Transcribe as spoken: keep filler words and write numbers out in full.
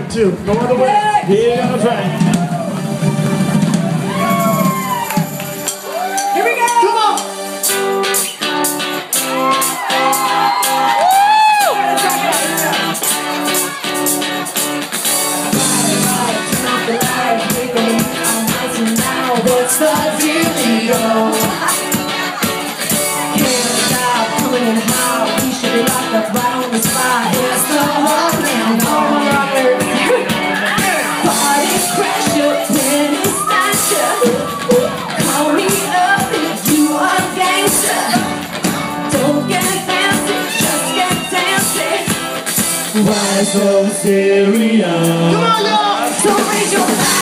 One, two. No other way. Here on the track. Here we go. Come on. What's the dealio? Can't stop coming in hot. We should be locked up right on the spot. It's the whole man, all Robert. Party crasher, penny snatcher. Call me up if you are gangster. Don't get fancy, just get dancing. Why so serious? Come on, y'all! So raise your